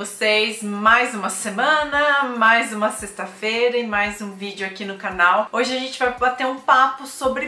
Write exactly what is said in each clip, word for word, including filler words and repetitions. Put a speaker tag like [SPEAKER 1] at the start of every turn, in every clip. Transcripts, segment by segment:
[SPEAKER 1] vocês? Mais uma semana, mais uma sexta-feira e mais um vídeo aqui no canal. Hoje a gente vai bater um papo sobre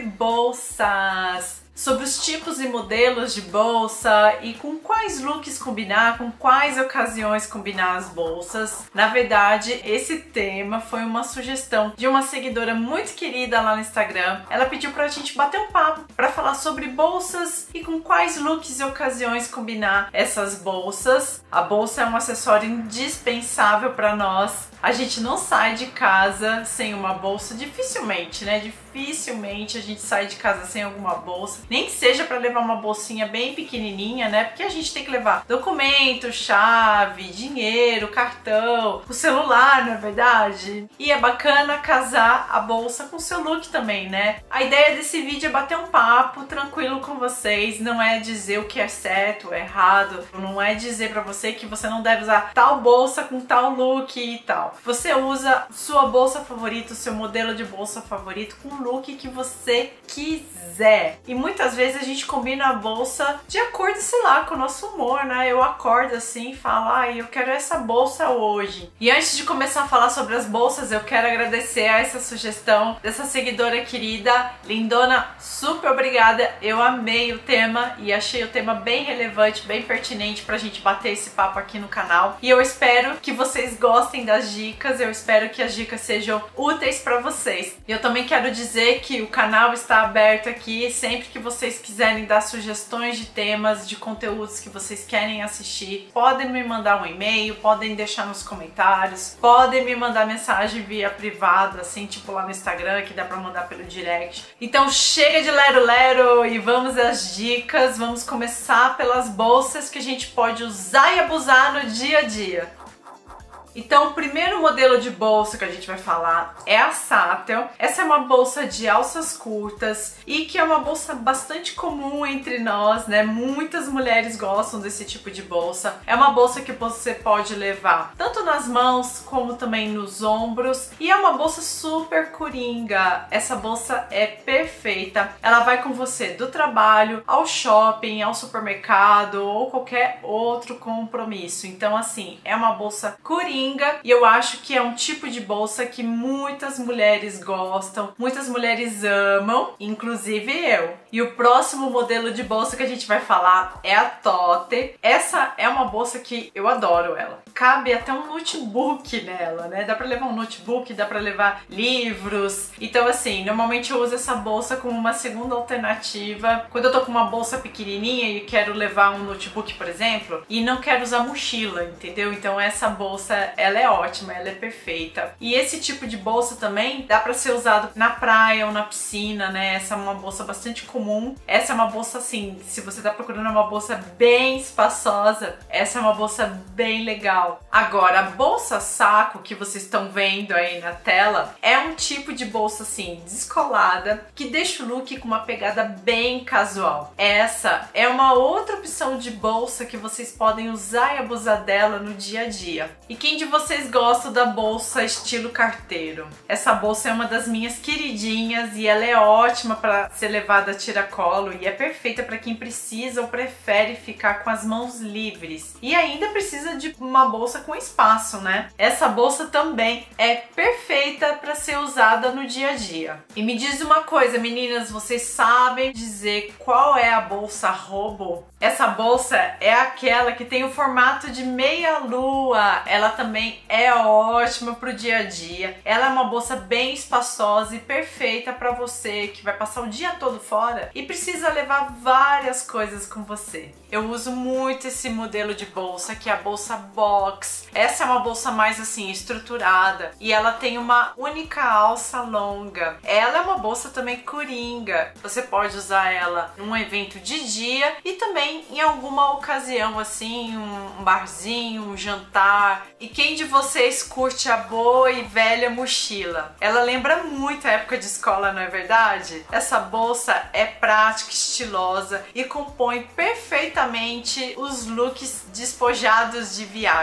[SPEAKER 1] bolsas, sobre os tipos e modelos de bolsa e com quais looks combinar, com quais ocasiões combinar as bolsas. Na verdade, esse tema foi uma sugestão de uma seguidora muito querida lá no Instagram. Ela pediu pra gente bater um papo para falar sobre bolsas e com quais looks e ocasiões combinar essas bolsas. A bolsa é um acessório indispensável para nós. A gente não sai de casa sem uma bolsa, dificilmente, né? Dificilmente a gente sai de casa sem alguma bolsa, nem que seja para levar uma bolsinha bem pequenininha, né? Porque a gente tem que levar documento, chave, dinheiro, cartão, o celular, não é verdade? E é bacana casar a bolsa com o seu look também, né? A ideia desse vídeo é bater um papo tranquilo com vocês, não é dizer o que é certo ou errado, não é dizer para você que você não deve usar tal bolsa com tal look e tal. Você usa sua bolsa favorita, o seu modelo de bolsa favorito com o look que você quiser. E muitas vezes a gente combina a bolsa de acordo, sei lá, com o nosso humor, né? Eu acordo assim e falo, ai, eu quero essa bolsa hoje. E antes de começar a falar sobre as bolsas, eu quero agradecer a essa sugestão dessa seguidora querida, lindona, super obrigada. Eu amei o tema e achei o tema bem relevante, bem pertinente pra gente bater esse papo aqui no canal. E eu espero que vocês gostem das dicas, eu espero que as dicas sejam úteis pra vocês. E eu também quero dizer que o canal está aberto aqui, sempre que vocês quiserem dar sugestões de temas, de conteúdos que vocês querem assistir, podem me mandar um e-mail, podem deixar nos comentários, podem me mandar mensagem via privado, assim, tipo lá no Instagram, que dá pra mandar pelo direct. Então chega de lero-lero e vamos às dicas. Vamos começar pelas bolsas que a gente pode usar e abusar no dia a dia. Então, o primeiro modelo de bolsa que a gente vai falar é a Sattel. Essa é uma bolsa de alças curtas e que é uma bolsa bastante comum entre nós, né? Muitas mulheres gostam desse tipo de bolsa. É uma bolsa que você pode levar tanto nas mãos como também nos ombros e é uma bolsa super coringa. Essa bolsa é perfeita. Ela vai com você do trabalho ao shopping, ao supermercado ou qualquer outro compromisso. Então, assim, é uma bolsa coringa. E eu acho que é um tipo de bolsa que muitas mulheres gostam, muitas mulheres amam, inclusive eu. E o próximo modelo de bolsa que a gente vai falar é a Tote. Essa é uma bolsa que eu adoro ela. Cabe até um notebook nela, né? Dá pra levar um notebook, dá pra levar livros. Então assim, normalmente eu uso essa bolsa como uma segunda alternativa. Quando eu tô com uma bolsa pequenininha e quero levar um notebook, por exemplo, e não quero usar mochila, entendeu? Então essa bolsa, ela é ótima, ela é perfeita. E esse tipo de bolsa também dá pra ser usado na praia ou na piscina, né? Essa é uma bolsa bastante comum. Essa é uma bolsa assim, se você tá procurando uma bolsa bem espaçosa, essa é uma bolsa bem legal. Agora, a bolsa saco que vocês estão vendo aí na tela é um tipo de bolsa assim, descolada, que deixa o look com uma pegada bem casual. Essa é uma outra opção de bolsa que vocês podem usar e abusar dela no dia a dia. E quem de vocês gosta da bolsa estilo carteiro? Essa bolsa é uma das minhas queridinhas e ela é ótima para ser levada a tiracolo e é perfeita para quem precisa ou prefere ficar com as mãos livres e ainda precisa de uma bolsa com espaço, né? Essa bolsa também é perfeita para ser usada no dia a dia. E me diz uma coisa, meninas, vocês sabem dizer qual é a bolsa Robo? Essa bolsa é aquela que tem o formato de meia lua. Ela também é ótima pro dia a dia. Ela é uma bolsa bem espaçosa e perfeita para você que vai passar o dia todo fora e precisa levar várias coisas com você. Eu uso muito esse modelo de bolsa, que é a bolsa box. Essa é uma bolsa mais assim estruturada e ela tem uma única alça longa. Ela é uma bolsa também coringa. Você pode usar ela num evento de dia e também em alguma ocasião assim, um barzinho, um jantar. E quem de vocês curte a boa e velha mochila? Ela lembra muito a época de escola, não é verdade? Essa bolsa é prática, estilosa e compõe perfeitamente os looks despojados de viagem.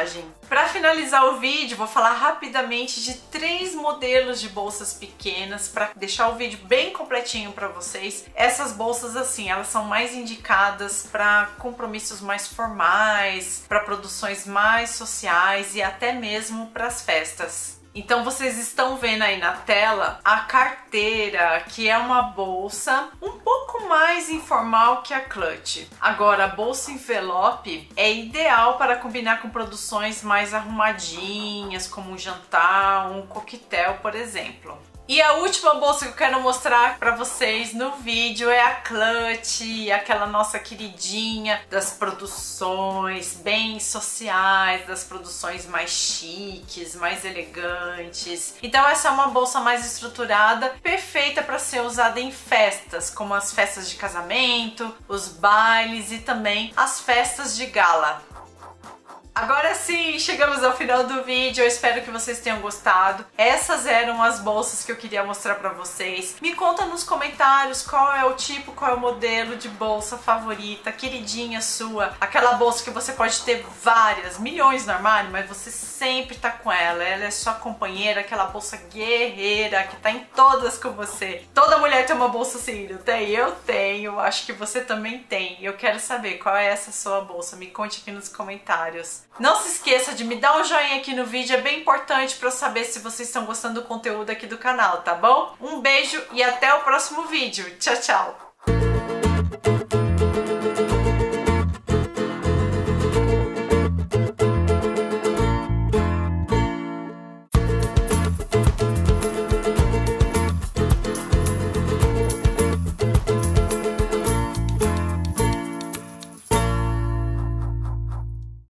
[SPEAKER 1] Para finalizar o vídeo, vou falar rapidamente de três modelos de bolsas pequenas para deixar o vídeo bem completinho para vocês. Essas bolsas, assim, elas são mais indicadas para compromissos mais formais, para produções mais sociais e até mesmo para as festas. Então vocês estão vendo aí na tela a carteira, que é uma bolsa um pouco mais informal que a clutch. Agora, a bolsa envelope é ideal para combinar com produções mais arrumadinhas, como um jantar, um coquetel, por exemplo. E a última bolsa que eu quero mostrar pra vocês no vídeo é a Clutch, aquela nossa queridinha das produções bem sociais, das produções mais chiques, mais elegantes. Então essa é uma bolsa mais estruturada, perfeita para ser usada em festas, como as festas de casamento, os bailes e também as festas de gala. Agora sim, chegamos ao final do vídeo, eu espero que vocês tenham gostado. Essas eram as bolsas que eu queria mostrar pra vocês. Me conta nos comentários qual é o tipo, qual é o modelo de bolsa favorita, queridinha sua. Aquela bolsa que você pode ter várias, milhões no armário, mas você sempre tá com ela. Ela é sua companheira, aquela bolsa guerreira que tá em todas com você. Toda mulher tem uma bolsa assim, não tem? Eu tenho, acho que você também tem. Eu quero saber qual é essa sua bolsa, me conte aqui nos comentários. Não se esqueça de me dar um joinha aqui no vídeo, é bem importante para eu saber se vocês estão gostando do conteúdo aqui do canal, tá bom? Um beijo e até o próximo vídeo. Tchau, tchau!